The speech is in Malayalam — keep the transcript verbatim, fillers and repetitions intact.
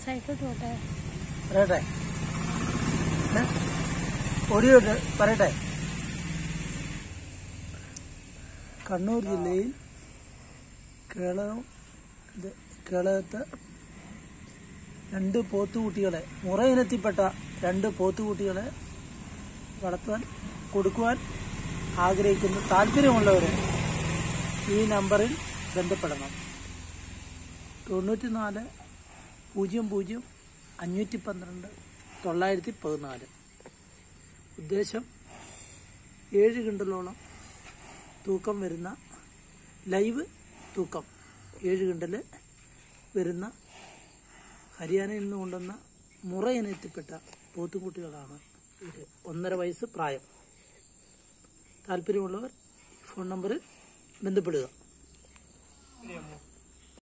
പറയട്ടെ ഓഡിയോ പറയട്ടെ. കണ്ണൂർ ജില്ലയിൽ കേളകം കേളകത്ത് രണ്ട് പോത്തുകുട്ടികളെ മുറ ഇനത്തിൽപ്പെട്ട രണ്ട് പോത്തുകുട്ടികളെ വളർത്താൻ കൊടുക്കുവാൻ ആഗ്രഹിക്കുന്ന താല്പര്യമുള്ളവർ ഈ നമ്പറിൽ ബന്ധപ്പെടണം. തൊണ്ണൂറ്റി നാല് പൂജ്യം പൂജ്യം അഞ്ഞൂറ്റി പന്ത്രണ്ട് തൊള്ളായിരത്തി പതിനാല്. ഉദ്ദേശം ഏഴ് കിണ്ടലോളം തൂക്കം വരുന്ന ലൈവ് തൂക്കം ഏഴ് കിണ്ടൽ വരുന്ന ഹരിയാനയിൽ നിന്ന് കൊണ്ടുവന്ന മുറ ഇനത്തിൽപ്പെട്ട പോത്തുകുട്ടികളാണ് ഇത്. ഒന്നര വയസ്സ് പ്രായം. താല്പര്യമുള്ളവർ ഫോൺ നമ്പറിൽ ബന്ധപ്പെടുക.